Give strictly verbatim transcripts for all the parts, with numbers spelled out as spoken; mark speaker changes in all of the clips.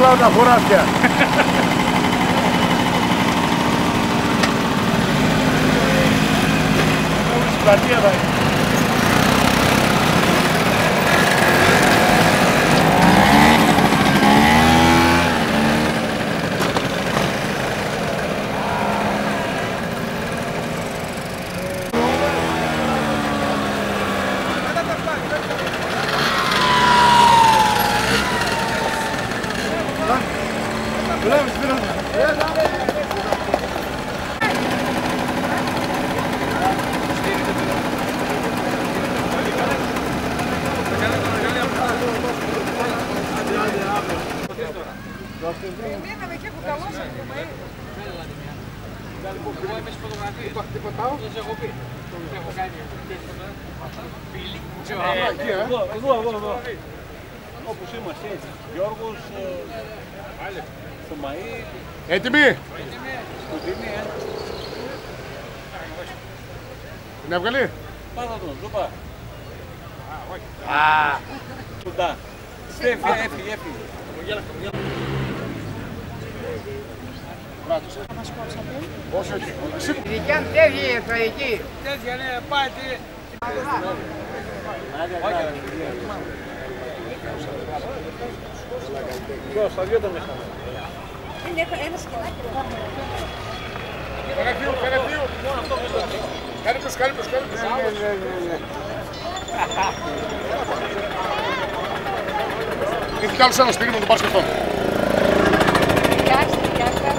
Speaker 1: όλα τα χωράφια. Όλη πλατεία θα είναι.
Speaker 2: Περιμέναμε και έχω καλό σας το μαΐ. Τίποτα άλλο. Δεν έχω πει. Έχω κάνει φίλοι.
Speaker 3: Εδώ, εδώ, εδώ. Όπως είμαστε έτσι. Γιώργος, στο μαΐ.
Speaker 1: Έτοιμοι.
Speaker 3: Σκοτεινή, ε.
Speaker 1: Την έβγαλε.
Speaker 3: Πάτα τον, ζουπά. Α, κοντά. Στέφη, έφυγε, έφυγε.
Speaker 1: Όχι, όχι.
Speaker 2: Η δικιά μου τέτοια είναι τραγική. Τέτοια είναι, πάει τι.
Speaker 3: Ποιος, τα δυο τα μέσα.
Speaker 2: Είναι ένα σκελάκι.
Speaker 1: Κάνε δύο, κάνε δύο. Κάνε προς, κάνε προς, κάνε προς. Έχει κι άλλος ένας σπίτι μου, τον πάρεις και αυτόν.
Speaker 2: Κοιτάξτε, κοιτάξτε.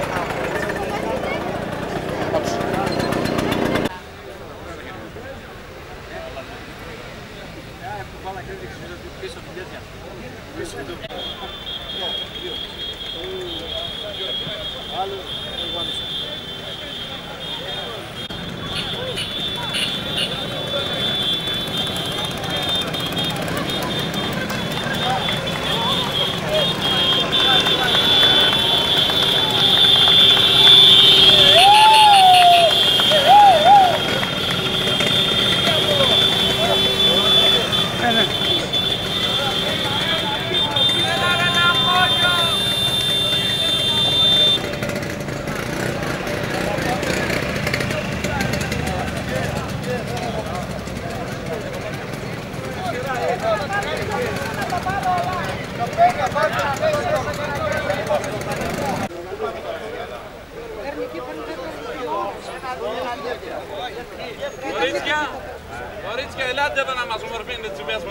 Speaker 4: Κορίτσια, κορίτσια, ελάτε εδώ να μας ομορφύνετε τις σημαίες μας.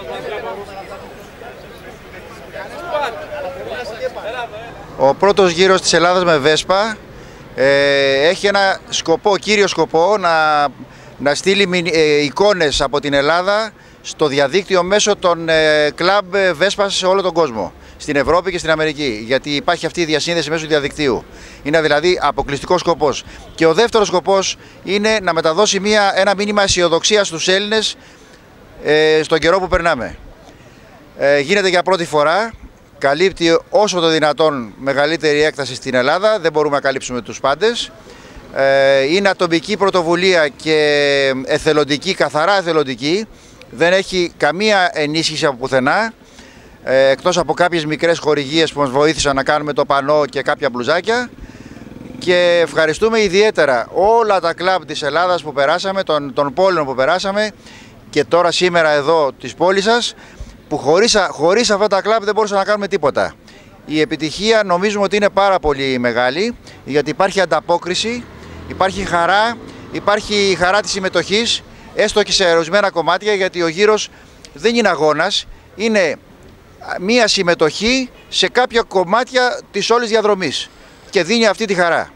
Speaker 5: Ο πρώτος γύρος της Ελλάδας με Βέσπα ε, έχει ένα σκοπό, κύριο σκοπό, να, να στείλει ε, εικόνες από την Ελλάδα στο διαδίκτυο μέσω των ε, κλαμπ Βέσπα σε όλο τον κόσμο. Στην Ευρώπη και στην Αμερική, γιατί υπάρχει αυτή η διασύνδεση μέσω του διαδικτύου. Είναι δηλαδή αποκλειστικός σκοπός. Και ο δεύτερος σκοπός είναι να μεταδώσει μια, ένα μήνυμα αισιοδοξίας στους Έλληνες ε, στον καιρό που περνάμε. Ε, γίνεται για πρώτη φορά, καλύπτει όσο το δυνατόν μεγαλύτερη έκταση στην Ελλάδα, δεν μπορούμε να καλύψουμε τους πάντες. Ε, είναι ατομική πρωτοβουλία και εθελοντική, καθαρά εθελοντική, δεν έχει καμία ενίσχυση από πουθενά. Εκτός από κάποιες μικρές χορηγίες που μας βοήθησαν να κάνουμε το πανό και κάποια μπλουζάκια, και ευχαριστούμε ιδιαίτερα όλα τα κλαμπ της Ελλάδας που περάσαμε, των, των πόλεων που περάσαμε και τώρα σήμερα εδώ της πόλης σας, που χωρίς, χωρίς αυτά τα κλαμπ δεν μπορούσαμε να κάνουμε τίποτα. Η επιτυχία νομίζουμε ότι είναι πάρα πολύ μεγάλη, γιατί υπάρχει ανταπόκριση, υπάρχει χαρά, υπάρχει η χαρά της συμμετοχής, έστω και σε ορισμένα κομμάτια, γιατί ο γύρος δεν είναι αγώνας, είναι μία συμμετοχή σε κάποια κομμάτια της όλης διαδρομής και δίνει αυτή τη χαρά.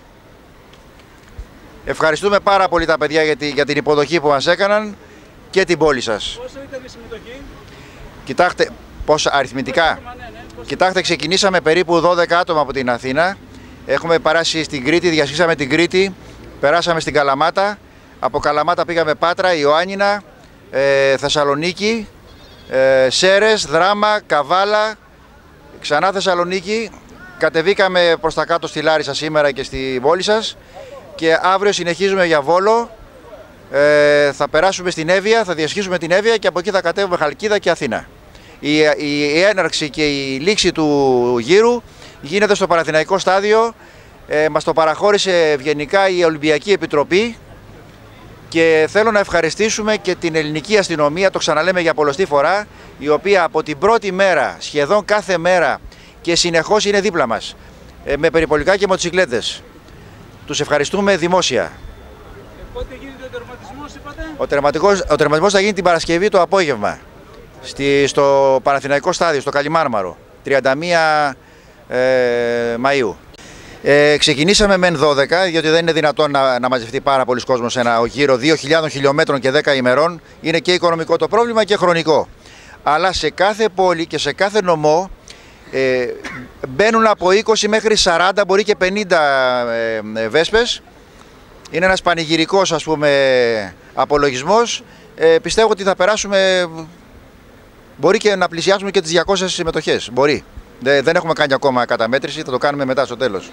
Speaker 5: Ευχαριστούμε πάρα πολύ τα παιδιά για, τη, για την υποδοχή που μας έκαναν και την πόλη σας.
Speaker 3: Πόσο ήταν η συμμετοχή?
Speaker 5: Κοιτάξτε, πόσα αριθμητικά. Ναι, ναι, ναι. Κοιτάξτε, ξεκινήσαμε περίπου δώδεκα άτομα από την Αθήνα. Έχουμε περάσει στην Κρήτη, διασχίσαμε την Κρήτη, περάσαμε στην Καλαμάτα. Από Καλαμάτα πήγαμε Πάτρα, Ιωάννινα, ε, Θεσσαλονίκη, ε, Σέρες, Δράμα, Καβάλα, ξανά Θεσσαλονίκη. Κατεβήκαμε προς τα κάτω στη Λάρισα σήμερα και στη πόλη σας. Και αύριο συνεχίζουμε για Βόλο. Ε, θα περάσουμε στην Εύβοια, θα διασχίσουμε την Εύβοια και από εκεί θα κατέβουμε Χαλκίδα και Αθήνα. Η, η έναρξη και η λήξη του γύρου γίνεται στο Παναθηναϊκό στάδιο. Ε, μας το παραχώρησε ευγενικά η Ολυμπιακή Επιτροπή και θέλω να ευχαριστήσουμε και την ελληνική αστυνομία, το ξαναλέμε για πολλοστή φορά, η οποία από την πρώτη μέρα, σχεδόν κάθε μέρα και συνεχώς είναι δίπλα μας, ε, με περιπολικά και μοτοσικλέτες. Τους ευχαριστούμε δημόσια.
Speaker 3: Πότε γίνεται ο τερματισμός, είπατε?
Speaker 5: Ο τερματισμός, ο τερματισμός θα γίνει την Παρασκευή το απόγευμα, στη, στο Παναθηναϊκό στάδιο, στο Καλιμάρμαρο, τριάντα μία ε, Μαΐου. Ε, ξεκινήσαμε μεν δώδεκα, διότι δεν είναι δυνατόν να, να μαζευτεί πάρα πολλοί κόσμος σε ένα γύρο δύο χιλιάδων χιλιόμετρων και δέκα ημερών. Είναι και οικονομικό το πρόβλημα και χρονικό. Αλλά σε κάθε πόλη και σε κάθε νομό ε, μπαίνουν από είκοσι μέχρι σαράντα, μπορεί και πενήντα ε, ε, βέσπες. Είναι ένας πανηγυρικός, ας πούμε, απολογισμός. Ε, πιστεύω ότι θα περάσουμε, μπορεί και να πλησιάσουμε και τις διακόσιες συμμετοχές. Μπορεί. Δεν έχουμε κάνει ακόμα καταμέτρηση, θα το κάνουμε μετά στο τέλος.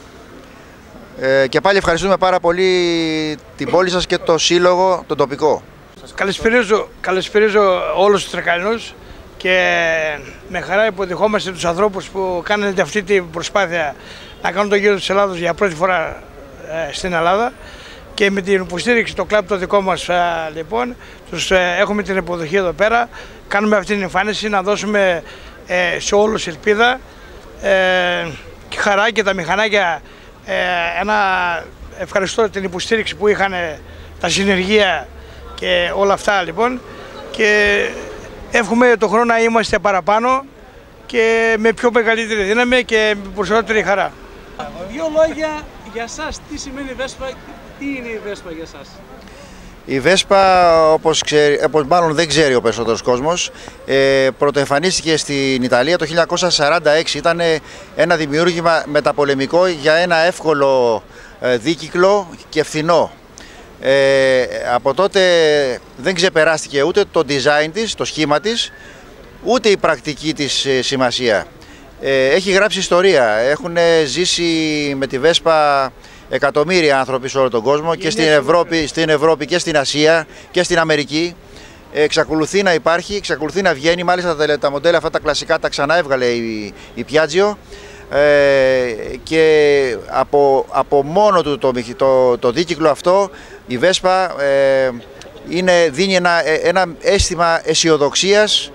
Speaker 5: Ε, και πάλι ευχαριστούμε πάρα πολύ την πόλη σας και το σύλλογο, τον τοπικό.
Speaker 2: Καλησπερίζω, καλησπερίζω όλους τους τρεκαλινούς και με χαρά υποδεχόμαστε τους ανθρώπους που κάνετε αυτή την προσπάθεια να κάνουν το γύρο της Ελλάδος για πρώτη φορά ε, στην Ελλάδα, και με την υποστήριξη το κλαμπ το δικό μας ε, λοιπόν, τους, ε, έχουμε την υποδοχή εδώ πέρα, κάνουμε αυτή την εμφάνιση να δώσουμε ε, σε όλους ελπίδα ε, και χαρά, και τα μηχανάκια ε, ένα ευχαριστώ την υποστήριξη που είχαν, τα συνεργεία και όλα αυτά λοιπόν, και εύχομαι το χρόνο να είμαστε παραπάνω και με πιο μεγαλύτερη δύναμη και με περισσότερη χαρά.
Speaker 3: Δύο λόγια για σας, τι σημαίνει η Βέσπα, τι είναι η Βέσπα για σας?
Speaker 5: Η Βέσπα, όπως, ξέρει, όπως μάλλον δεν ξέρει ο περισσότερος κόσμος, ε, πρωτοεμφανίστηκε στην Ιταλία το χίλια εννιακόσια σαράντα έξι. Ήταν ένα δημιούργημα μεταπολεμικό για ένα εύκολο ε, δίκυκλο και φθηνό. Ε, από τότε δεν ξεπεράστηκε ούτε το design της, το σχήμα της, ούτε η πρακτική της ε, σημασία. Ε, έχει γράψει ιστορία. Έχουν ζήσει με τη Βέσπα εκατομμύρια άνθρωποι σε όλο τον κόσμο, και στην Ευρώπη, στην Ευρώπη και στην Ασία και στην Αμερική. Εξακολουθεί να υπάρχει, εξακολουθεί να βγαίνει. Μάλιστα τα, τα μοντέλα αυτά τα κλασικά τα ξανά έβγαλε η, η Piaggio, ε, και από, από μόνο του το, το, το δίκυκλο αυτό η Βέσπα ε, είναι, δίνει ένα, ένα αίσθημα αισιοδοξίας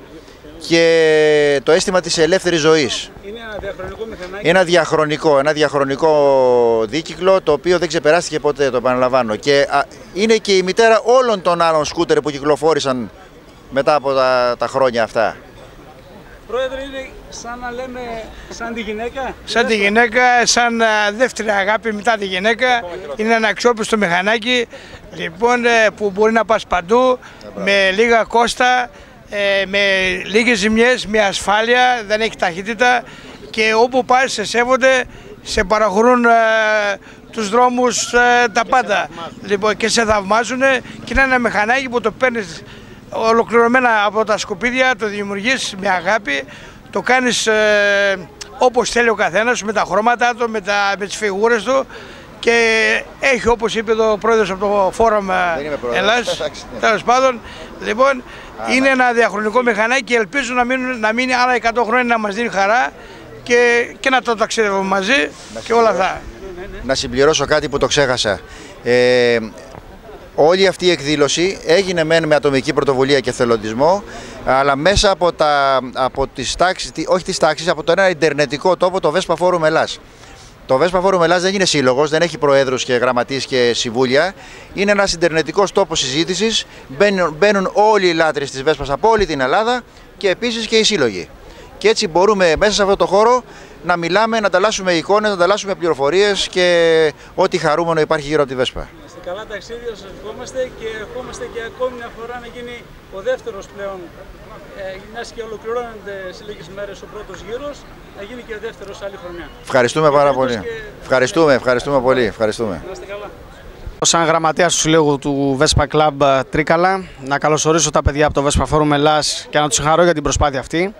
Speaker 5: και το αίσθημα της ελεύθερης ζωής.
Speaker 3: Είναι ένα διαχρονικό μηχανάκι.
Speaker 5: Ένα διαχρονικό, ένα διαχρονικό δίκυκλο, το οποίο δεν ξεπεράστηκε ποτέ, το επαναλαμβάνω. Και α, είναι και η μητέρα όλων των άλλων σκούτερ που κυκλοφόρησαν μετά από τα, τα χρόνια αυτά.
Speaker 3: Πρόεδρε, είναι σαν να λέμε σαν τη γυναίκα.
Speaker 2: Σαν τη γυναίκα, σαν δεύτερη αγάπη μετά τη γυναίκα. Είναι ένα αξιόπιστο μηχανάκι λοιπόν, που μπορεί να πας παντού με λίγα κόστα, με λίγες ζημιές, με ασφάλεια, δεν έχει ταχύτητα, και όπου πας σε σέβονται, σε παραχωρούν ε, τους δρόμους, ε, τα πάντα λοιπόν, και σε θαυμάζουν, και είναι ένα μηχανάκι που το παίρνεις ολοκληρωμένα από τα σκουπίδια, το δημιουργείς με αγάπη, το κάνεις ε, όπως θέλει ο καθένας, με τα χρώματα του, με, τα, με τις φιγούρες του, και έχει, όπως είπε το πρόεδρος από το Φόρουμ Ελλάς, τέλος πάντων, λοιπόν, είναι ένα διαχρονικό μηχανάκι και ελπίζω να, μείνουν, να μείνει άλλα εκατό χρόνια να μας δίνει χαρά και, και να το ταξιδεύουμε μαζί και όλα αυτά.
Speaker 5: Να συμπληρώσω κάτι που το ξέχασα. Ε, όλη αυτή η εκδήλωση έγινε μεν με ατομική πρωτοβουλία και θελοντισμό, αλλά μέσα από, τα, από τις τάξεις, όχι τις τάξεις, από το ένα ιντερνετικό τόπο, το Vespa Forum Ελλάς. Το Vespa Forum Ελλάς δεν είναι σύλλογος, δεν έχει προέδρους και γραμματείς και συμβούλια. Είναι ένας ιντερνετικός τόπος συζήτησης. Μπαίνουν, μπαίνουν όλοι οι λάτρεις της Βέσπας από όλη την Ελλάδα, και επίσης και οι σύλλογοι. Και έτσι μπορούμε μέσα σε αυτό το χώρο να μιλάμε, να ανταλλάσσουμε εικόνες, να ανταλλάσσουμε πληροφορίες και ό,τι χαρούμενο υπάρχει γύρω από τη Βέσπα.
Speaker 3: Είστε καλά ταξίδια, σας ευχόμαστε, και ευχόμαστε και ακόμη μια φορά να γίνει ο δεύτερος πλέον, ε, μιας και ολοκληρώνεται σε λίγες μέρες ο πρώτος γύρος, να γίνει και ο δεύτερος άλλη χρονιά.
Speaker 5: Ευχαριστούμε πάρα πολύ. Και... Ευχαριστούμε, ευχαριστούμε πολύ. Ευχαριστούμε.
Speaker 3: Να είστε καλά.
Speaker 6: Σαν γραμματέας του συλλόγου του Vespa Club Τρίκαλα, να καλωσορίσω τα παιδιά από το Vespa Forum Ελλάς και να τους συγχαρώ για την προσπάθεια αυτή.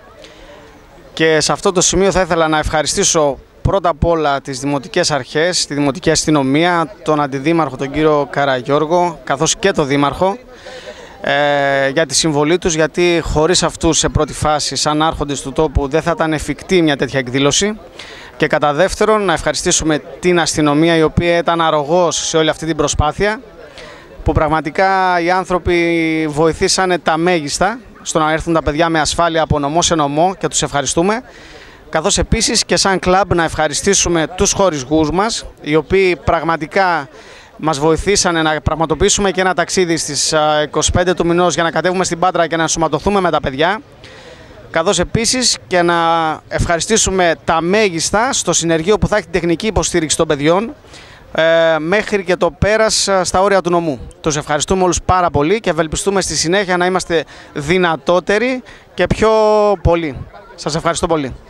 Speaker 6: Και σε αυτό το σημείο θα ήθελα να ευχαριστήσω πρώτα απ' όλα τις δημοτικές αρχές, τη δημοτική αστυνομία, τον αντιδήμαρχο τον κύριο Καραγιώργο, καθώς και τον δήμαρχο, ε, για τη συμβολή τους, γιατί χωρίς αυτούς σε πρώτη φάση σαν άρχοντες του τόπου δεν θα ήταν εφικτή μια τέτοια εκδήλωση. Και κατά δεύτερον, να ευχαριστήσουμε την αστυνομία, η οποία ήταν αρρωγός σε όλη αυτή την προσπάθεια, που πραγματικά οι άνθρωποι βοηθήσανε τα μέγιστα στο να έρθουν τα παιδιά με ασφάλεια από νομό σε νομό και τους ευχαριστούμε. Καθώς επίσης και σαν κλαμπ να ευχαριστήσουμε τους χορηγούς μας, οι οποίοι πραγματικά μας βοηθήσανε να πραγματοποιήσουμε και ένα ταξίδι στις είκοσι πέντε του μηνός για να κατέβουμε στην Πάτρα και να ενσωματωθούμε με τα παιδιά. Καθώς επίσης και να ευχαριστήσουμε τα μέγιστα στο συνεργείο που θα έχει την τεχνική υποστήριξη των παιδιών ε, μέχρι και το πέρας στα όρια του νομού. Τους ευχαριστούμε όλους πάρα πολύ και ευελπιστούμε στη συνέχεια να είμαστε δυνατότεροι και πιο πολλοί. Σας ευχαριστώ πολύ.